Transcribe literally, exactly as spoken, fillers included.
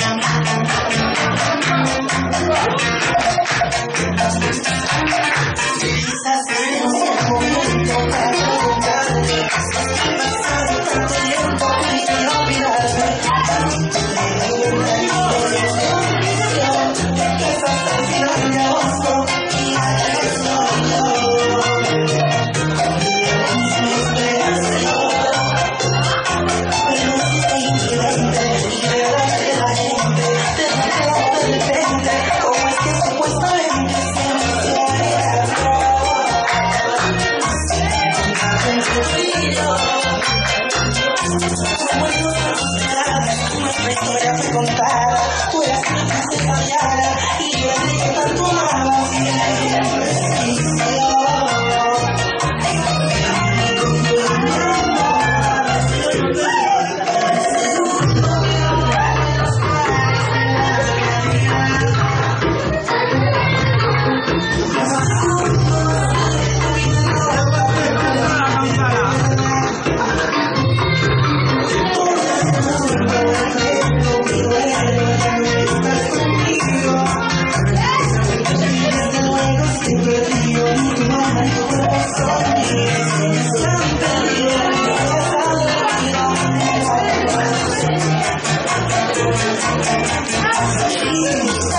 Quizás sea el momento para preguntarte qué está pasando tanto tiempo y quiero olvidarme. Que es hasta el final de agosto y nada estoy yo. Pero es increíble y verdad que la gente te da de repente. ¿Cómo es que supuestamente siempre se va nuestra historia fue contada, tú eras una princesa Diana y yo el que tanto amabas y siempre existió. Thank you.